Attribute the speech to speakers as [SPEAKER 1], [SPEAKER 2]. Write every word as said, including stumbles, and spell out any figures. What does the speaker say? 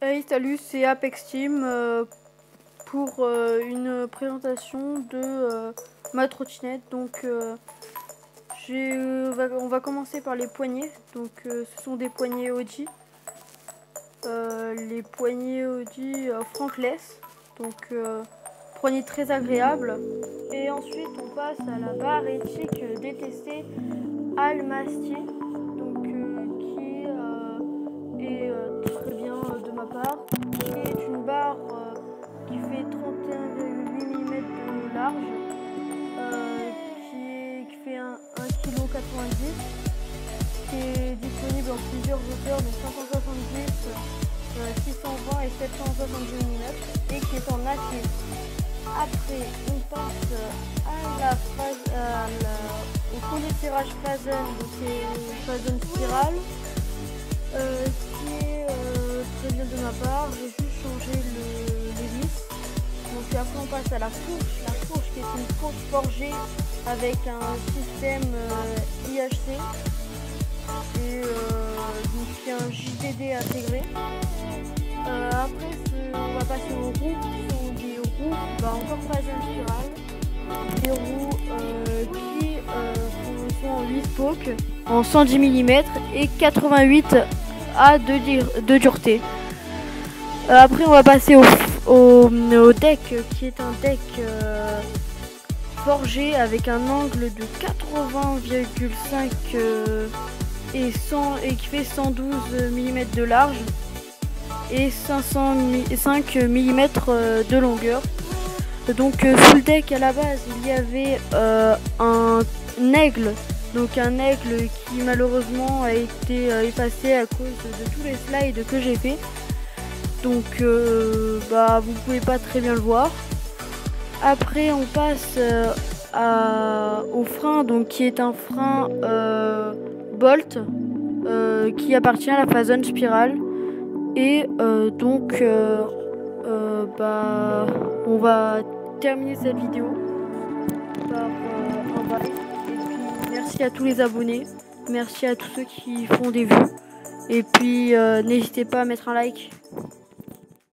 [SPEAKER 1] Hey, salut, c'est Apex Team euh, pour euh, une présentation de euh, ma trottinette. Donc, euh, j'ai, euh, on va commencer par les poignées. Donc, euh, ce sont des poignées Audi. Euh, les poignées Audi euh, Frankless. Donc, euh, poignées très agréables. Et ensuite, on passe à la barre éthique détestée Almasti. Donc, euh, qui euh, est euh, très bien euh, de ma part. Qui est une barre euh, qui fait trente et un virgule huit millimètres de large, euh, qui, est, qui fait un virgule quatre-vingt-dix kg, qui est disponible en plusieurs hauteurs, donc cinq cent soixante-dix, euh, six cent vingt et sept cent soixante-dix millimètres, et qui est en acier. Après, on passe à la phase, à la, au collier serrage Fazen, donc c'est une Fazen spirale, euh, qui est euh, très bien de ma part. J'ai juste changé le, les vis. Donc après on passe à la fourche, la fourche qui est une fourche forgée avec un système euh, I H C et euh, donc il y a un J D D intégré. Euh, après on va passer aux roues, qui sont des roues bah, encore Fazen spirale, des roues euh, qui euh, sont en huit spokes en cent dix millimètres et quatre-vingt-huit à de dureté. Euh, après on va passer au, au, au deck, qui est un deck euh, forgé avec un angle de quatre-vingts virgule cinq euh, et, cent, et qui fait cent douze millimètres de large et cinq cent cinq millimètres de longueur. Donc euh, sous le deck à la base il y avait euh, un, un aigle, donc un aigle qui malheureusement a été euh, effacé à cause de tous les slides que j'ai fait. Donc euh, bah vous pouvez pas très bien le voir. Après on passe euh, à, au frein, donc qui est un frein euh, Bolt euh, qui appartient à la Fazen spirale. Et euh, donc euh, euh, bah on va terminer cette vidéo par euh, un bye. Et puis merci à tous les abonnés, merci à tous ceux qui font des vues. Et puis euh, n'hésitez pas à mettre un like.